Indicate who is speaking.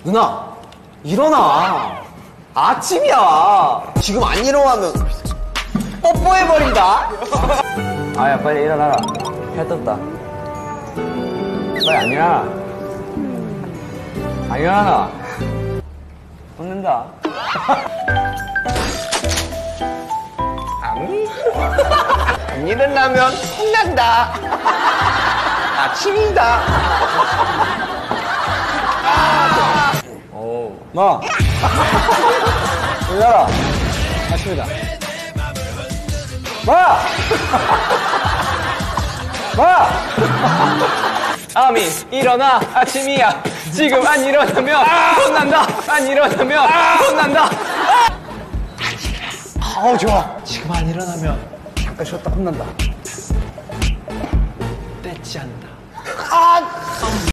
Speaker 1: 누나, 일어나. 아침이야. 지금 안 일어나면 뽀뽀해버린다.
Speaker 2: 아야, 빨리 일어나라. 해 떴다. 빨리 안 일어나. 안 일어나. 혼낸다.
Speaker 1: 안 일어나면 혼난다. 아침이다.
Speaker 2: 오. 마! 일어나라. 아침이다. 마! 마! 아미, 일어나. 아침이야. 지금 안 일어나면 혼난다. 안 일어나면 혼난다.
Speaker 1: 좋아. 지금 안 일어나면 잠깐 쉬었다 혼난다.
Speaker 2: 떼지 않는다.